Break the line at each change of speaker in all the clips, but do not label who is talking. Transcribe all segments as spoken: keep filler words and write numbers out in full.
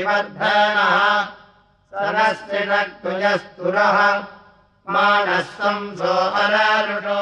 वर्धनः सरस्तिनक्तुजस्तुरः मानस्तं सो अरारुषो।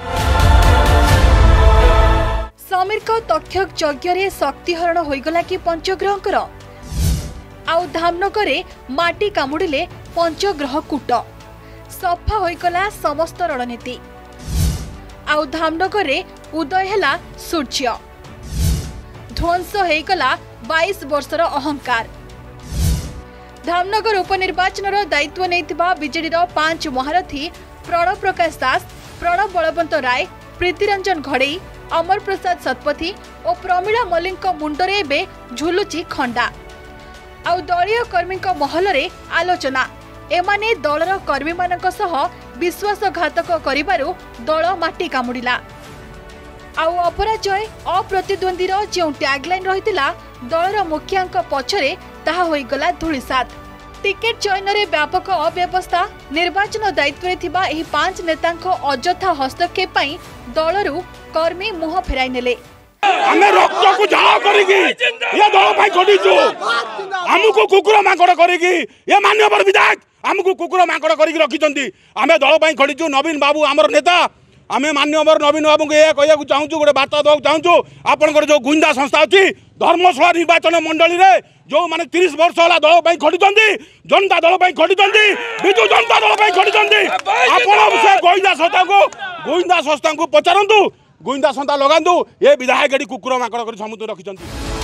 समीर को तक्षक यज्ञ शक्तिहरण होगला कि पंचग्रहकर आउ धामनगर माटी कामुड़े पंचग्रह कूट सफा होगला समस्त रणनीति आउ धामनगर उदय है सूर्य ध्वंस होगला बाईस वर्षर अहंकार। धामनगर उपनिर्वाचन दायित्व नहीं बीजेडी पांच महारथी प्रणव प्रकाश दास प्रणव बलवंत राय प्रीतिरंजन घड़ई अमर प्रसाद शतपथी और प्रमीला मल्लिक मुंडरे एबे झुलुची खंडा आउ दलीय कर्मी महल रे आलोचना एमाने दलर कर्मी मानक सह विश्वासघातक करिबारु दल माटी कामुडिला आउ अपराजय अप्रतिद्वंदीर जो टैगलाइन रहितिला दलर मुखियांक पछरे ताहा होइगला धूलिसात। टिकेट चयन रे व्यापक अव्यवस्था निर्वाचन दायित्व रे थिबा एही पांच नेतांक अजथा हस्तक्षेप पई दलरु कर्मी मुह फेराई नेले।
हमें रक्त को झाड़ करेगी ये दल भाई खड़ीचु हमको कुकुर माकड़ करेगी ये मान्यवर विधायक हमको कुकुर माकड़ करेगी रखिचंती हमें दल भाई खड़ीचु नवीन बाबू आमर नेता आमे मान्यवर नवीन बाबू को ये कहया चाहूँ गोटे बार्ता देवा चाहूँ आपंकर जो गुइंदा संस्था अच्छी धर्मशाला निर्वाचन मंडली रे जो माने तीस वर्ष है दल भाई खड़ीचंती जनता दल भाई खड़ीचंती विजु जनता दल भाई खड़ीचंती आपण से गुइंदा संस्था को गुइंदा संस्था को पचारंतु गुइंदा संस्था लगांतु ये विधायक कुकुर माकड़ कर समुद्र रखिचंती।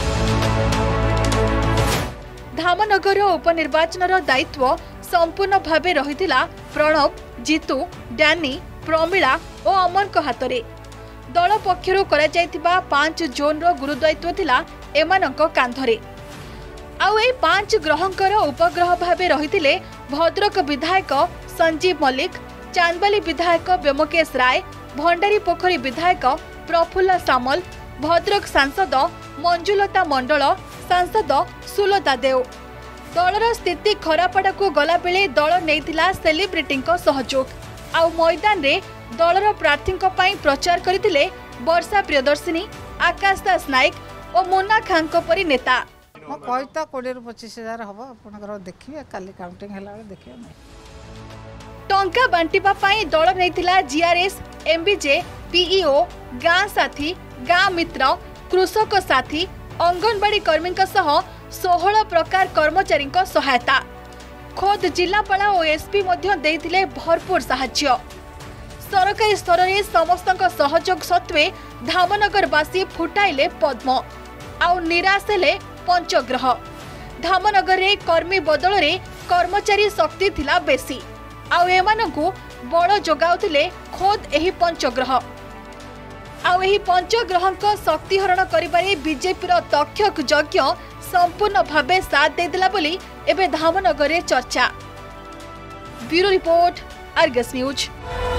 धामनगर उपनिर्वाचन दायित्व संपूर्ण भावे रहितिला प्रणव जीतू डैनी प्रमीला और अमन को हाथ में दल पक्षर करा जायतिबा पांच जोन रो गुरुदायित्व थिला एमानक कांधरे आउ ए पांच ग्रहंकर उपग्रह भावे रहितिले भद्रक विधायक संजीव मल्लिक चांदबाली विधायक व्योमकेश राय भंडारी पोखरी विधायक प्रफुल्ल सामल भद्रक सांसद मंजुलता मंडल सांसद सुलता देव दलर स्थिति खरापड़ा को गला बेले दल नेइतिला सेलिब्रिटी सहयोग आउ मैदान रे दलर प्रार्थी प्रचार करथिले वर्षा प्रियदर्शिनी आकाश दास नायक और मुन्ना खान परी नेता
कहता कोड़े पचिश हजार हम आप देखिए काली काउंटिंग देखिए
टंका बांटिबा पाई दल नेइतिला जीआरएस एमबीजे पीईओ गाँ साथी गाँ मित्र कृषक साथी अंगनवाड़ी कर्मी सह सोलह प्रकार कर्मचारी सहायता खोद जिलापाल और एसपी देइथिले भरपूर साहाय्य सरकारी स्तर में समस्त सहयोग सत्वे धामनगरवासी फुटाइले पद्म आउ निराश हेले पंचग्रह। धामनगर रे कर्मी बदल रे कर्मचारी शक्ति थिला बेसी आउ एमानकु बड़ जोगाउथिले खोद एही पंचग्रह आउ एही पंचग्रहक शक्तिहरण करिबारे बीजेपी रो तक्षक यज्ञ संपूर्ण भावे साथ देदेला बोली एबे धामनगर रे चर्चा। Bureau report Argus news.